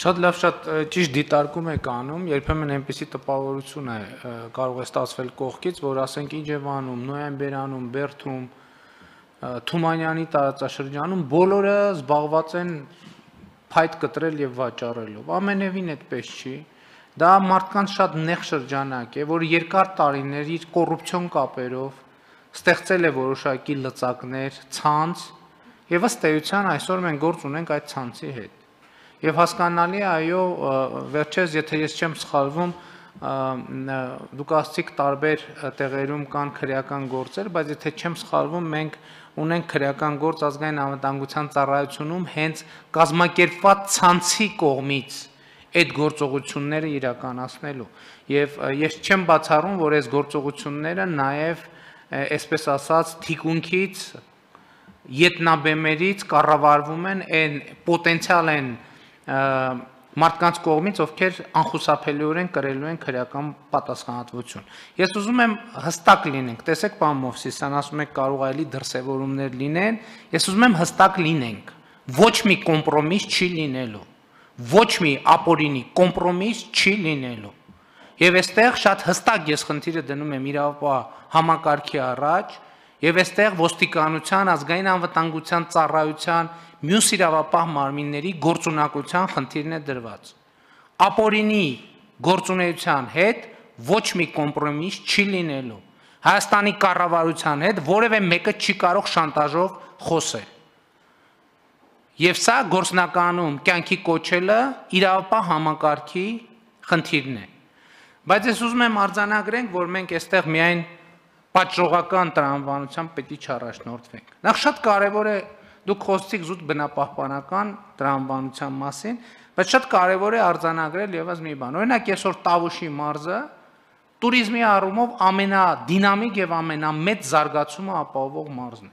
Շատ լավ, շատ ճիշտ դիտարկում եք անում, երբեմն այնպեսի տպավորություն է կարող է ստացվել կողքից, որ ասենք Իջևանում, Նոյեմբերանում, Բերդում, Թումանյանի տարածաշրջանում բոլորը զբաղված են փայտ կտրել եւ վաճառելով։ Ամենևին այդպես չի։ Դա մարդկանց շատ նեղ շրջանակ է, որ երկար տարիներ իր կոռուպցիոն կապերով ստեղծել է որոշակի լծակներ, ցանց, եւ ըստ էության այսօր մենք գործ ունենք այդ ցանցի հետ։ Եվ հասկանալի է, այո, վերջերս, եթե ես չեմ սխալվում, դուք ասացիք տարբեր տեղերում կան քրեական գործեր, բայց եթե չեմ սխալվում, մենք ունենք քրեական գործ ազգային անվտանգության ծառայությունում հենց կազմակերպված ցանցի կողմից այդ գործողությունները իրականացնելու։ Եվ ես չեմ բացառում, որ այս գործողությունները նաև, այսպես ասած, թիկունքից, ետնաբեմերից կառավարվում են, պոտենցիալ են մարդկանց կողմից, ովքեր անխուսափելիորեն կրելու են քրեական պատասխանատվություն։ Ես ուզում եմ հստակ լինենք, տեսեք, պարոն Մովսիսյան, ասում եք կարող է էլի դրսևորումներ լինեն, ես ուզում եմ հստակ լինենք, ոչ մի կոմպրոմիս չի լինելու, ոչ մի ապօրինի կոմպրոմիս չի լինելու։ Եվ այստեղ շատ հստակ ես խնդիրը դնում եմ իրավապահ համակարգի առաջ, եւ այստեղ ոստիկանության, ազգային անվտանգության ծառայության մյուս իրավապահ մարմինների գործունակության խնդիրն է դրված։ Ապօրինի գործունեության հետ ոչ մի կոմպրոմիս չի լինելու։ Հայաստանի կառավարության հետ որևէ մեկը չի կարող շանտաժով խոսել։ Եվ սա գործնականում կյանքի կոչելը իրավապահ համակարգի խնդիրն է։ Բայց ես ուզում եմ արձանագրենք, որ մենք այստեղ միայն պատժողական տրամաբանությամբ պետք է չառաջնորդվենք։ Նախ շատ կարևոր է, դուք խոսեցիք զուտ բնապահպանական տրամաբանության մասին, բայց շատ կարևոր է արձանագրել ևս մի բան։ Օրինակ, այսօր Տավուշի մարզը տուրիզմի առումով ամենադինամիկ եւ ամենամեծ զարգացումը ապահովող մարզն է։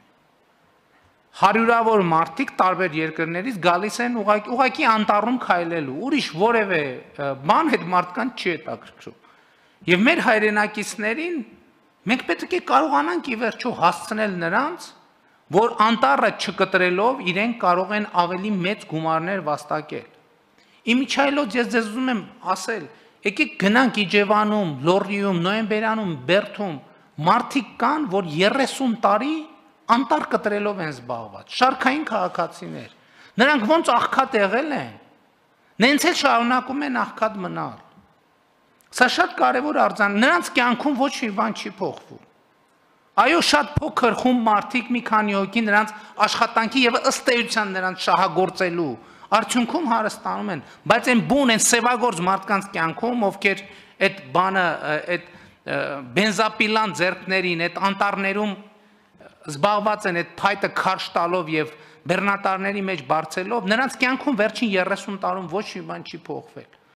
Հարյուրավոր մարդիկ տարբեր երկրներից գալիս են ուղղակի անտառում քայլելու, ուրիշ որևէ բան այդ մարդկանց չի հետաքրքրում։ Եվ մեր հայրենակիցներին մենք պետք է կարողանանք ի վերջո հասցնել նրանց, որ անտառը չկտրելով իրենք կարող են ավելի մեծ գումարներ վաստակել։ Իմիջայլոց ես ձեզ ուզում եմ ասել, եկեք գնանք Իջևանում, Լոռիում, Նոյեմբերանում, Բերդում, մարդիկ կան, որ 30 տարի անտառ կտրելով են զբաղված, շարքային քաղաքացիներ։ Նրանք ոնց աղքատ եղել են, նենց էլ շարունակում են աղքատ մնալ։ Սա շատ կարևոր արձան, նրանց կյանքում ոչ մի բան չի փոխվում։ Այո, շատ փոքր խումբ մարդիկ, մի քանի հոգի նրանց աշխատանքի եւ ըստ էության նրանց շահագործելու արդյունքում հարստանում են, բայց այն բուն, այն սևագործ մարդկանց կյանքում, ովքեր այդ բանը, այդ բենզապիլան ձեռքներին, այդ անտառներում զբաղված են այդ փայտը քարշ տալով եւ բեռնատարների մեջ բարձելով, նրանց կյանքում վերջին 30 տարում ոչ մի բան չի փոխվել։